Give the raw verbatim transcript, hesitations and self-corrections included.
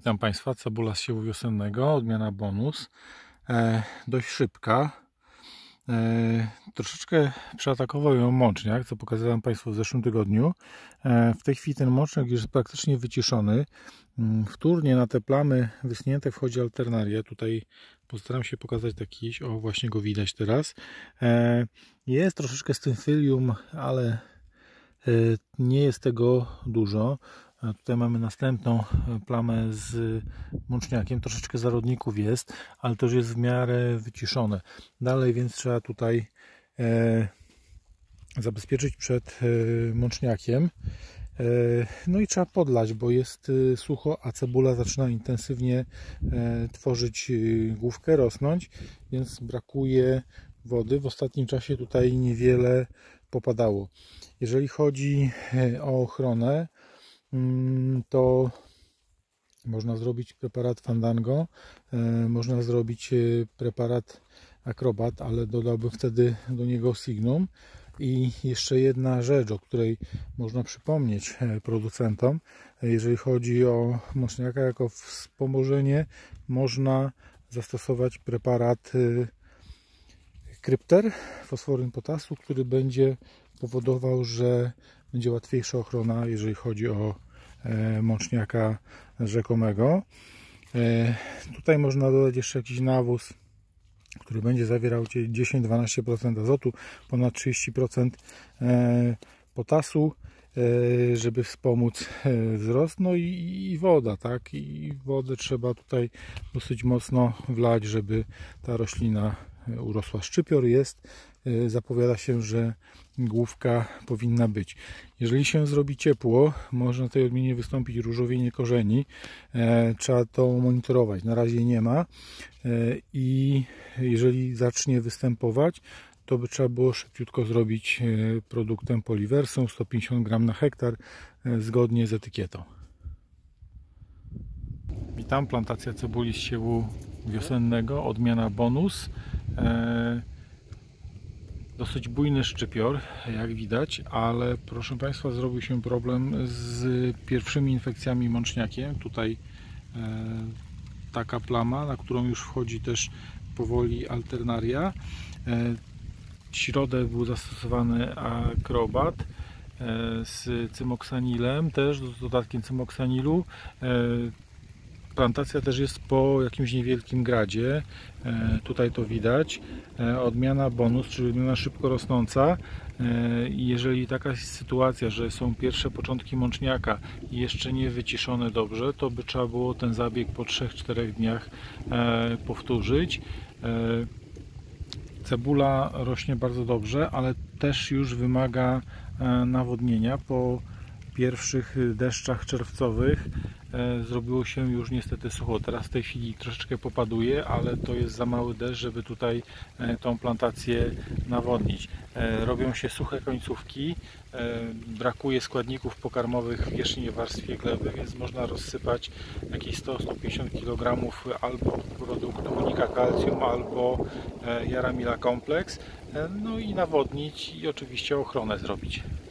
Witam Państwa, cebula z siewu wiosennego, odmiana bonus, e, dość szybka, e, troszeczkę przeatakował ją mączniak, co pokazałem Państwu w zeszłym tygodniu. E, w tej chwili ten mączniak już jest praktycznie wyciszony. Wtórnie na te plamy wyschnięte wchodzi alternaria. Tutaj postaram się pokazać taki, o właśnie go widać teraz. E, jest troszeczkę stymfylium, ale e, nie jest tego dużo. Tutaj mamy następną plamę z mączniakiem, troszeczkę zarodników jest, ale to już jest w miarę wyciszone. Dalej więc trzeba tutaj e, zabezpieczyć przed e, mączniakiem. E, no i trzeba podlać, bo jest e, sucho, a cebula zaczyna intensywnie e, tworzyć e, główkę, rosnąć, więc brakuje wody. W ostatnim czasie tutaj niewiele popadało. Jeżeli chodzi o ochronę, to można zrobić preparat Fandango, można zrobić preparat Acrobat, ale dodałbym wtedy do niego Signum. I jeszcze jedna rzecz, o której można przypomnieć producentom, jeżeli chodzi o mączniaka jako wspomożenie, można zastosować preparat Krypter, fosforyn potasu, który będzie powodował, że będzie łatwiejsza ochrona, jeżeli chodzi o e, mączniaka rzekomego. E, tutaj można dodać jeszcze jakiś nawóz, który będzie zawierał dziesięć do dwunastu procent azotu, ponad trzydzieści procent e, potasu, e, żeby wspomóc e, wzrost. No i, i woda, tak? I wodę trzeba tutaj dosyć mocno wlać, żeby ta roślina urosła. Szczypior jest, zapowiada się, że główka powinna być. Jeżeli się zrobi ciepło, może na tej odmianie wystąpić różowienie korzeni. Trzeba to monitorować. Na razie nie ma i jeżeli zacznie występować, to by trzeba było szybciutko zrobić produktem Poliversą sto pięćdziesiąt gramów na hektar zgodnie z etykietą. Witam, plantacja cebuli z siewu wiosennego, odmiana bonus. E, dosyć bujny szczypior, jak widać, ale proszę Państwa, zrobił się problem z pierwszymi infekcjami mączniakiem. Tutaj e, taka plama, na którą już wchodzi też powoli alternaria. E, w środę był zastosowany Acrobat e, z cymoksanilem, też z dodatkiem cymoksanilu. E, Plantacja też jest po jakimś niewielkim gradzie, e, tutaj to widać. E, odmiana bonus, czyli odmiana szybko rosnąca. E, jeżeli taka jest sytuacja, że są pierwsze początki mączniaka i jeszcze nie wyciszone dobrze, to by trzeba było ten zabieg po trzech czterech dniach e, powtórzyć. E, cebula rośnie bardzo dobrze, ale też już wymaga e, nawodnienia. Po pierwszych deszczach czerwcowych e, zrobiło się już niestety sucho. Teraz w tej chwili troszeczkę popaduje, ale to jest za mały deszcz, żeby tutaj e, tą plantację nawodnić. E, robią się suche końcówki, e, brakuje składników pokarmowych w wierzchniej warstwie gleby, więc można rozsypać jakieś sto do stu pięćdziesięciu kilogramów albo produktu Unika Calcium, albo e, Jaramila Complex, e, no i nawodnić i oczywiście ochronę zrobić.